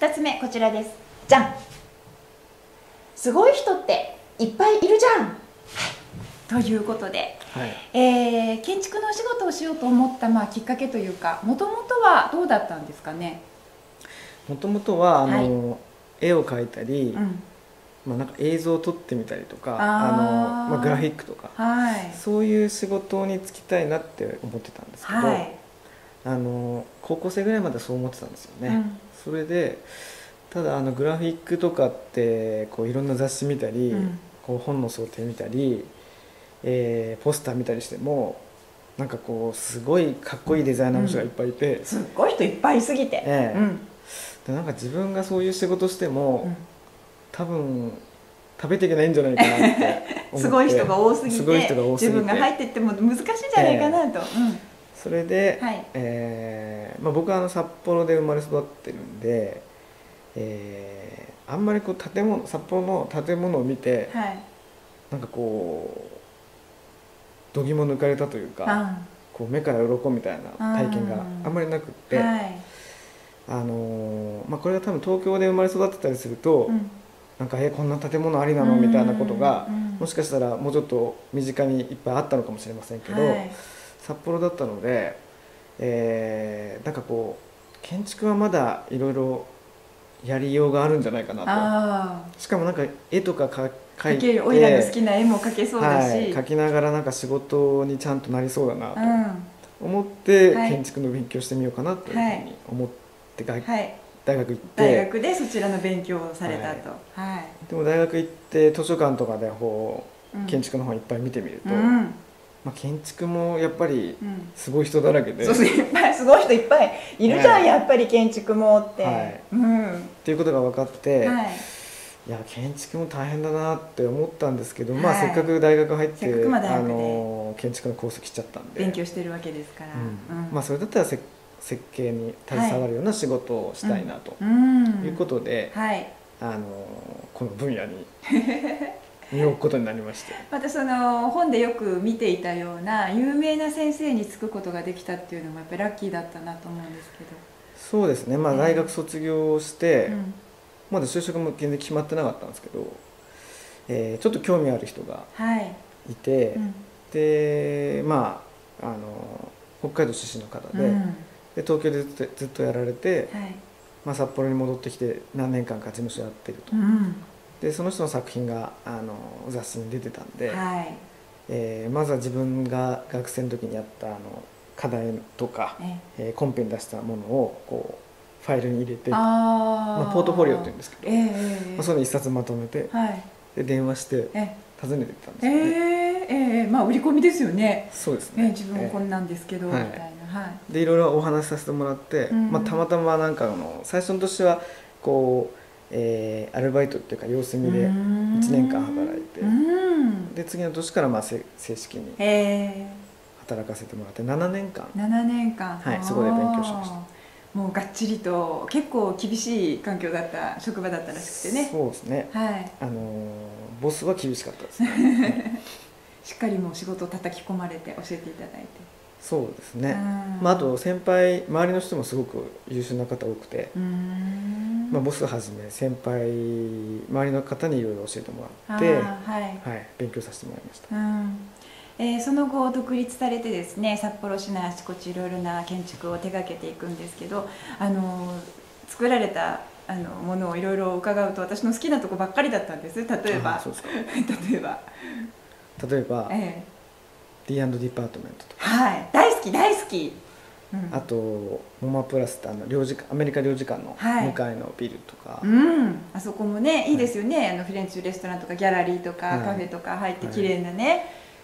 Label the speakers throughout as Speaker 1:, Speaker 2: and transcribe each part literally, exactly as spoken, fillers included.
Speaker 1: たつめこちらです。じゃん。すごい人っていっぱいいるじゃん。ということで、はい、えー、建築のお仕事をしようと思った、まあ、きっかけというか、もともとはどうだったんですかね。
Speaker 2: もともとはあの、はい、絵を描いたり、うん、まあ、なんか映像を撮ってみたりとか、あの、まあ、グラフィックとか、はい、そういう仕事に就きたいなって思ってたんですけど、はい、あの高校生ぐらいまでそう思ってたんですよね。うん、それでただあのグラフィックとかってこういろんな雑誌見たり、うん、こう本の想定見たり、えー、ポスター見たりしてもなんかこうすごいかっこいいデザイナーの人がいっぱいいて、
Speaker 1: うん、すっごい人いっぱいいすぎて、
Speaker 2: えーうん、でなんか自分がそういう仕事しても、うん、多分食べていけないんじゃないかなって思って
Speaker 1: すごい人が多すぎて自分が入っていっても難しいんじゃないかなと、えーうん、
Speaker 2: それで、はい、えーまあ、僕はあの札幌で生まれ育ってるんで、えー、あんまりこう建物札幌の建物を見て、はい、なんかこう度肝抜かれたというか、こう目から鱗みたいな体験があんまりなくって、はい、あのーまあ、これが多分東京で生まれ育ってたりすると、うん、なんかえこんな建物ありなのみたいなことがもしかしたらもうちょっと身近にいっぱいあったのかもしれませんけど、はい、札幌だったので、えー、なんかこう建築はまだいろいろやりようがあるんじゃないかなと。しかもなんか絵とか描いて
Speaker 1: おいらの好きな絵も描けそうだし、はい、
Speaker 2: 描きながらなんか仕事にちゃんとなりそうだなと思って、うん、建築の勉強してみようかなというふうに思って大学、はい、大学行って
Speaker 1: 大学でそちらの勉強をされたと、はいはい、
Speaker 2: でも大学行って図書館とかでこう、うん、建築の本いっぱい見てみると、うん、まあ、建築もやっぱりすごい人だらけで、
Speaker 1: うん、そういっぱいすごい人いっぱいいるじゃん、ね、やっぱり建築もって、はい、うん、
Speaker 2: っていうことが分かって、はい、いや建築も大変だなって思ったんですけど、はい、まあ、せっかく大学入ってあの建築のコース来ちゃったんで
Speaker 1: 勉強してるわけですから、
Speaker 2: うんうん、まあ、それだったら設計に携わるような仕事をしたいなということで、はい、あのこの分野に身を置くことになりまして、
Speaker 1: またその本でよく見ていたような有名な先生に就くことができたっていうのもやっぱりラッキーだったなと思うんですけど。
Speaker 2: そうですね、まあ、大学卒業して、えーうん、まだ就職も全然決まってなかったんですけど、えー、ちょっと興味ある人がいて、はい、うん、でまああの北海道出身の方で、うん、で東京でずっと、ずっとやられて、はい、まあ、札幌に戻ってきて何年間か事務所やってると、うん、でその人の作品があの雑誌に出てたんで、はい、えー、まずは自分が学生の時にやったあの課題とか、えー、コンペに出したものをこうファイルに入れて、あ、まあ、ポートフォリオっていうんですけど、えーまあ、その一冊まとめて、はい、で電話して訪ねていったんですよね。
Speaker 1: えーえー、まあ売り込みですよね。
Speaker 2: そうですね、
Speaker 1: えー、自分こんなんですけど、えー、みたいな、はい、
Speaker 2: でいろいろお話しさせてもらって、うん、まあ、たまたまなんかの最初の年はこう、えー、アルバイトっていうか様子見でいちねんかん働いて、で次の年からまあ正式に働かせてもらってななねんかん、
Speaker 1: ななねんかん、
Speaker 2: はい、そこで勉強しました。
Speaker 1: もうがっちりと結構厳しい環境だった職場だったらしくてね。
Speaker 2: そうですね、はい、あのボスは厳しかったですね
Speaker 1: しっかりもう仕事を叩き込まれて教えていただいて。
Speaker 2: そうですね、まあ、あと先輩周りの人もすごく優秀な方多くて、うーん、まあ、ボスはじめ先輩周りの方にいろいろ教えてもらって、はいはい、勉強させてもらいました。うん、
Speaker 1: えー、その後独立されてですね、札幌市内あちこちいろいろな建築を手掛けていくんですけど、あの作られたあのものをいろいろ伺うと私の好きなとこばっかりだったんです。例えば例えば
Speaker 2: 例えば、えーディーアンド ディパートメントとか、
Speaker 1: はい、大好き大好き、
Speaker 2: うん、あとモマプラスってあの領事アメリカ領事館の向かいのビルとか、
Speaker 1: はい、うん、あそこもねいいですよね、はい、あのフレンチレストランとかギャラリーとか、はい、カフェとか入って綺麗なね、はい、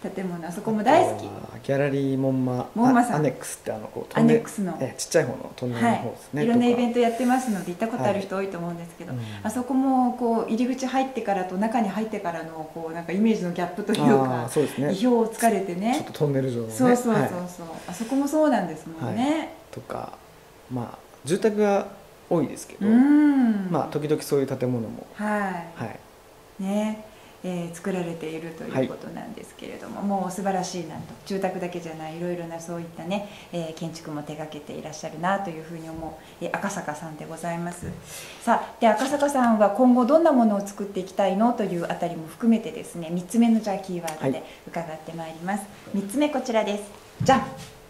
Speaker 1: 建物、あそこも大好き。
Speaker 2: ギャラリーモンマ
Speaker 1: モンマさん
Speaker 2: アネックスってあのこう
Speaker 1: アネックスの
Speaker 2: えちっちゃい方のトンネルの方ですね、
Speaker 1: はい、いろんなイベントやってますので行ったことある人多いと思うんですけど、はい、うん、あそこもこう入り口入ってからと中に入ってからのこうなんかイメージのギャップというか、あ、そうですね、意表をつかれてね、
Speaker 2: ちょっとトンネル状のね、
Speaker 1: そうそうそうそう、はい、あそこもそうなんですもんね、はい、
Speaker 2: とか、まあ住宅が多いですけど、うん、まあ時々そういう建物も、
Speaker 1: はい、はい、ね、 えー、作られているということなんですけれども、はい、もう素晴らしいなと、住宅だけじゃないいろいろなそういったね、えー、建築も手がけていらっしゃるなというふうに思う、えー、赤坂さんでございます。さあ、で赤坂さんは今後どんなものを作っていきたいのというあたりも含めてですね、みっつめのじゃあキーワードで伺ってまいります。はい、みっつめこちらです。じゃん。